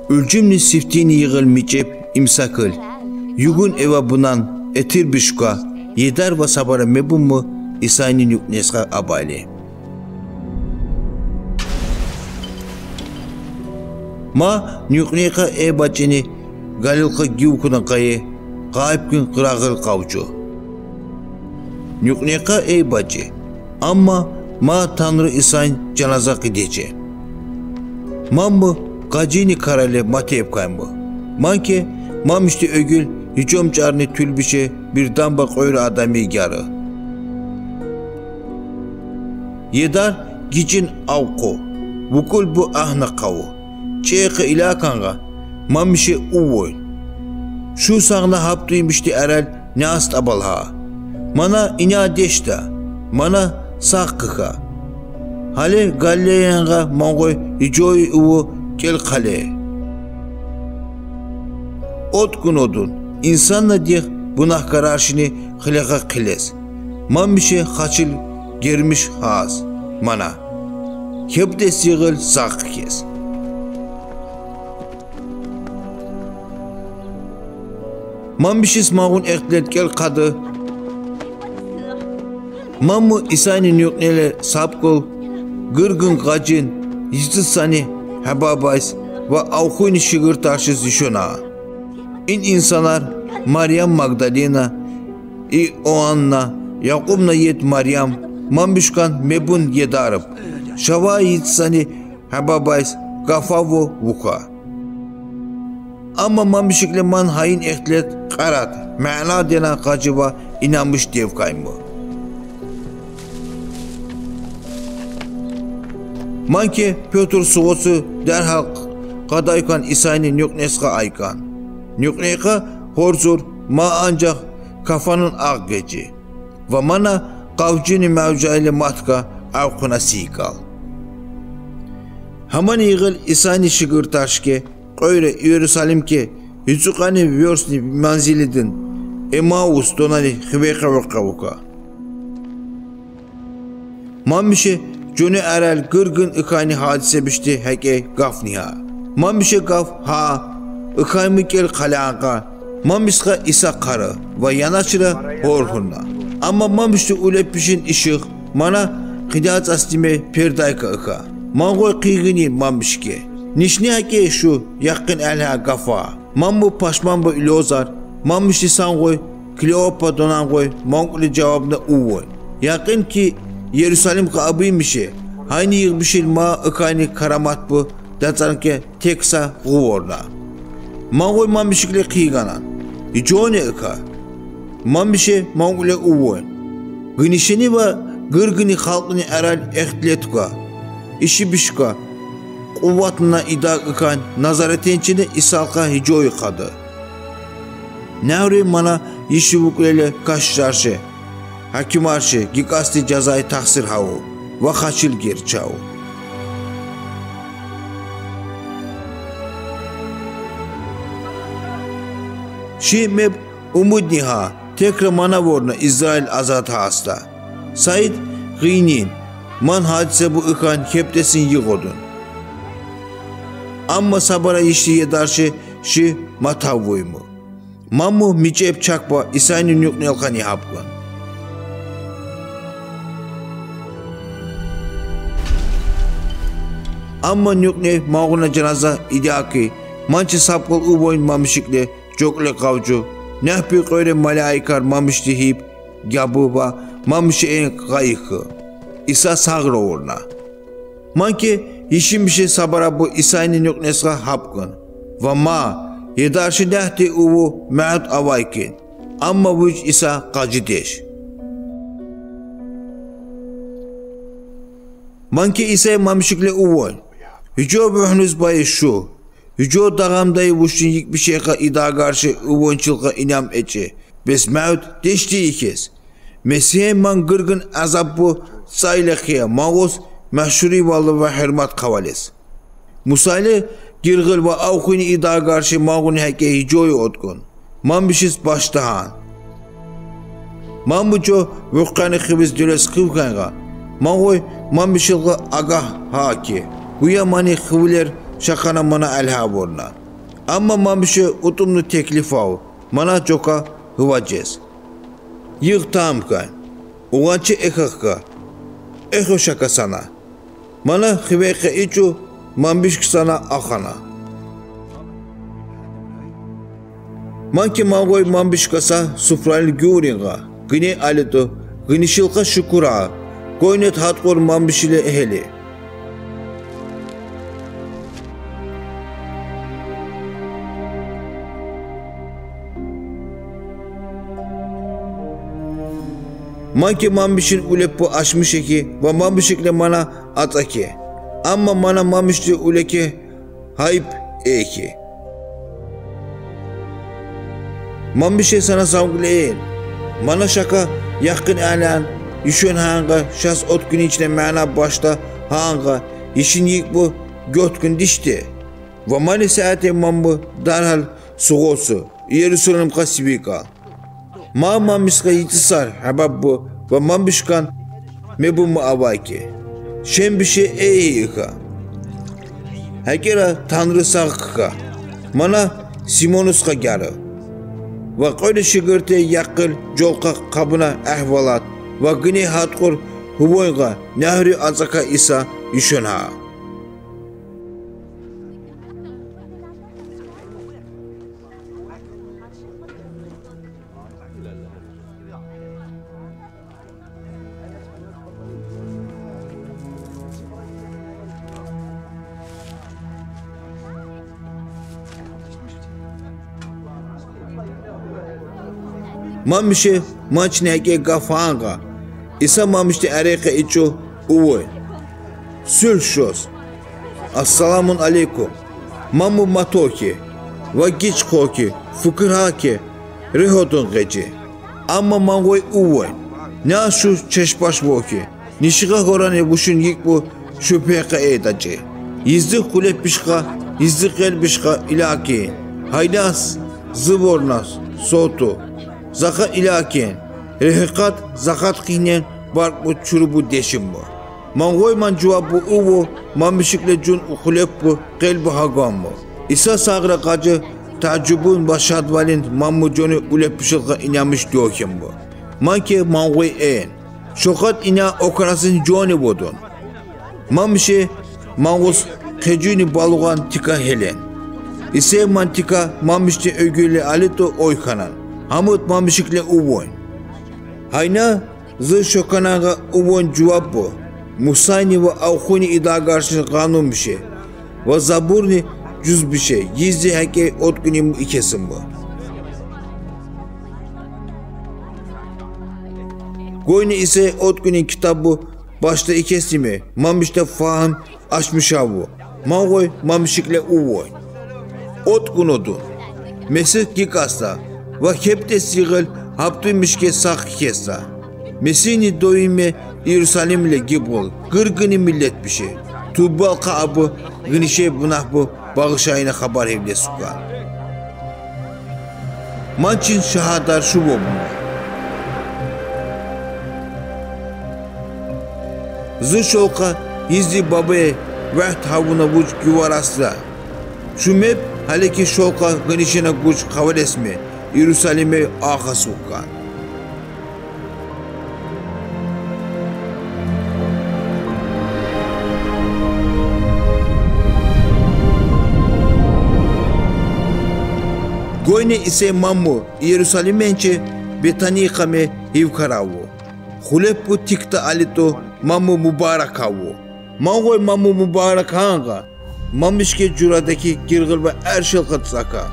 Ülcümni siftini yığıl micep imsakıl. Yugun eva bunan etir bişka. Yedar ve sabara mebun mu İsa'nın yuknesga abayli. Ma yukneka bacını galilka givkudan kayı. Gayip gün kırağıl kavcu. Yukneka bacı. Ama ma Tanrı İsa'nın canaza gidece. Ma mı gacini karale mateyip kaymı. Manke mam işte ögül hicom çarını tülbişe bir damba koyru adamı yarı. Yedar gicin avku. Vukul bu ahna kavu. Çeyke ilakanga mam işe uvoy. Şu sağına haptıymıştı erel ne ast abalha. Mana ina deşta. Mana sağkıka. Hale galleyenga mangoy ijoy uvu kel kale. Ot gün odun. İnsanla diye bunah kararşını hılaka kıles. Man bir şey haçıl germiş haz. Mana. Hep de sığıl sağ kes. Man bir şey smağun eklet gel kadı. Man mı İsa'nın yokneler sapkol. Gırgın gacın. Yüzü sani hababays. Ve avkuyni şıgır taşı zişona. İnsanlar Maryam Magdalena, Oanna, Yakubna yet Maryam, Mambişkan mebun yedarıp, Şava yitsani hababays gafavo vuka. Ama Mambişikle man hain ehlet karat, ma'na dena kacıva inanmış devkaymı. Manke Piotr Suvosu derhal kadaykan İsa'nın yokneska aykan. Yukneka horzur ma ancak kafanın ağ geci. Ve mana kavcini mevcayla matka avkuna sikal. Haman yığıl İsa'nı şıgır taşke, öyle Yerusalimke, Yüzükani vyorsni manzilidin, Emaus donani hıveka vakavuka. Mamişe Jone erel gırgın ikani hadise bişti heke gafniha. Mamişe gaf ha, ikaymi gel kalaqa. Mamişka İsa karı ve yanaşıra horhunna. Ama mamişte ulepişin ışık, mana kıdat astime perdayka ika. Mangoy kıygını mamişke. Nişni hake şu yakın elha gafa. Mambu paşman bu ilozar. Mamişti sangoy, Kleopa donangoy, manguli cevabında uvoy. Yakın ki Yerusalim ka abıymışı. Hayni yığmışıl ma ikayni karamat bu. Datsanke teksa guvorna. Mangoy mamişikle kıyganan. İcone ika. Mamişe mangule uvoy. Gınişini ve gırgını halkını erel ehtiletuka. İşi bişka. Kuvvatına idak ikan nazaretençini isalka hicoy kadı. Nevri mana işi vukulele kaşşarşı. Hakim arşı gikasti cezayı taksir havu. Ve kaçıl gir çavu. Meb umud niha tekrar mana vorna İsrail azat hasta. Said gıynin man hadise bu ikan keptesin yığodun. Amma sabara işliye darşı şi matavuymu. Mammu micep çakba İsa'nın yukni alkani hapgan. Amma yukni mağuna cenaza idaki mançı sapkol uboyun mamışıkle Jokle kavcu, nehpi koyre malaikar mamışti hip, gabuba, mamışı en kayıkı. İsa sağır uğruna. Manke, işin bir şey sabara bu İsa'nın yoknesga hapkın. Ve ma, yedarşı nehti uvu me'at avaykin. Amma bu İsa kacı deş. Manke İsa'ya mamışıkle uvoy. Hüco bühnüz bayı şu. Hüco dağamdayı vuşun yik bir şeyka ida karşı uvonçılka inam ece. Bes mevd deşti ikez. Mesih'e man gırgın azab bu saylekiye mağuz meşhuri vallı ve hürmat kavales. Musaylı girgıl ve avkuni ida karşı mağuni heke hücoyu otkun. Man bişiz baştahan. Man buco vukkani kıviz düles kıvkanga. Man goy man bişilga agah haki. Huya mani kıvler şakana bana elha borna. Ama mamışı utumlu teklif av, bana çoka hıvacez. Yık tamka, uğançı ekakka, eko şaka sana. Bana hıveyke içu, mambişk sana akana. Manki mangoy mambişkasa sufraylı güringa, gini alitu, gini şilka şükura, koynet hatkor mambişile eheli. Manki mambişin ulepu aşmış eki ve mambişikle bana ataki. Ama bana mambişli uleki hayip eki. Mambişe sana savgılayın. Bana şaka yakın alan, işin hanga, şas ot günü içine mana başta hanga, işin yık bu göt gün dişti. Ve mani saate mambu darhal suğosu, Yerusalim kasibika. Mambişka yitisar habab bu ve mambişkan mebu mu avaki. Şembişe yıka. Hakera tanrı sağıka. Mana Simonuska garı. Ve koyda şigirte yakıl jolka kabına ahvalat ve gini hatkur huboyga nehri azaka isa işön ha. Mamişe maç nege gafanga. İsa mamişte ereke iço uvoy. Sülşos. Assalamun aleykum. Mamu matoki. Ve giç koki. Fıkır haki. Rihotun geci. Ama mangoy uvoy. Ne şu çeşbaş voki. Nişiga horane buşun yik bu şüpheka edacı. Yizdi kulep bişka. Yizdi kel bişka ilaki. Haydas. Zıbornas. Sotu. Zaka ilaken, rehikat zakat kinen bark bu çurubu deşim bu. Mangoy man cevap bu uvu, mamişikle cun ukulep bu, kelbu hagam bu. İsa sağra kacı, tacubun başadvalin mammu conu ulep pişilka inamış diyokim bu. Manke mangoy en, şokat ina okarasın coni bodun. Mamişe, mangos kecuni balugan tika helen. İse mantika mamişte ögüyle alito oykanan. Hamut mamişikle uvoyn. Hayna zı şokanaga uvoyn cevap bu. Musayni ve avkhuni idagarşın kanun bir şey. Ve zaburni cüz bir şey. Gizli hake otkuni ikesin bu. Goyni ise otkuni kitabı başta ikesi mi? Mamişte fahım açmış bu. Mangoy mamişikle uvoyn. Otkun odun. Mesih gikasta. Ve hepte siğil haptıymışke sak kessa. Mesini doyime Yerusalim'le gibol. Gırgını millet bir şey. Tubbal kaabı gınişe bunah bu bağışayına haber evle suka. Mançin şahadar şu bu. Zışolka hizli babaya veht havuna buç güvarasla. Şu mep haleki şolka gınişine güç kavalesme. Yerusalim'e ağa sokkan. Goyne ise mammu Yerusalim'ençe Betanikame hivkaravu. Hulep bu tikta alito mammu mübarakavu. Mangoy mammu mübarek hanga. Mamişke curadaki girgil ve erşil katsaka.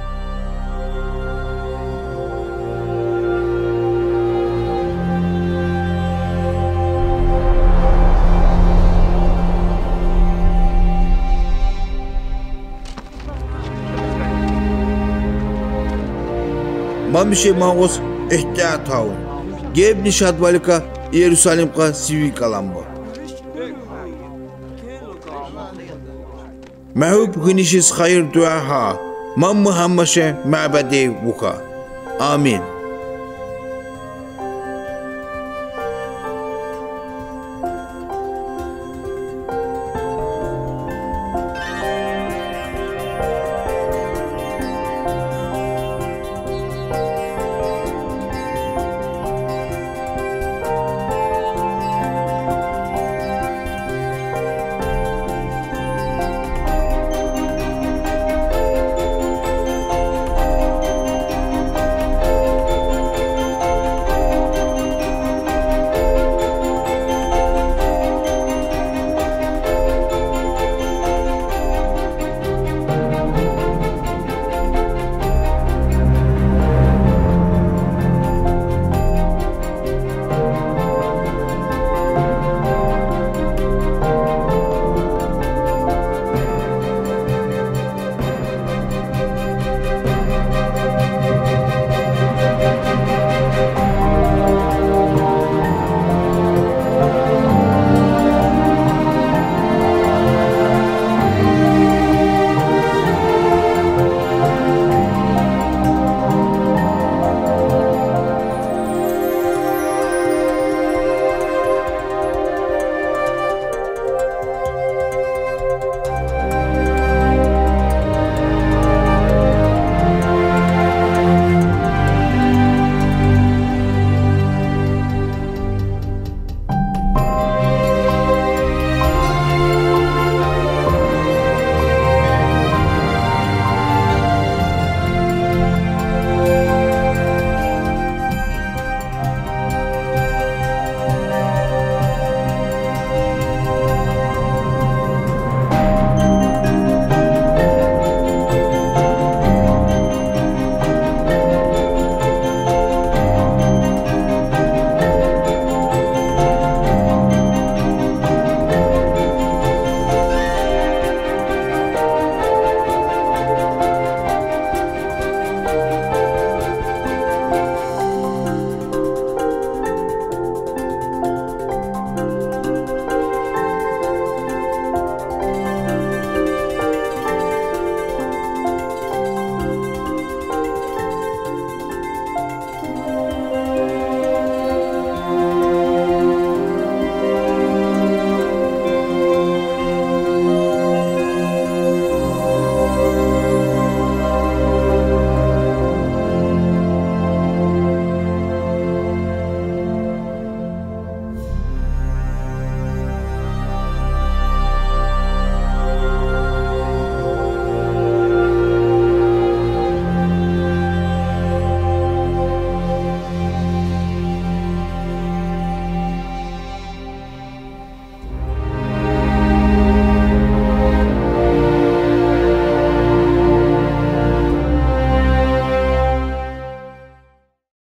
Mamişe mangos ihtiyat havun. Gebni şadvalika Yerusalim'ka sivil kalan bu. Mehub günişiz hayır dua ha. Mammu hammaşe ma'bade vuka. Amin.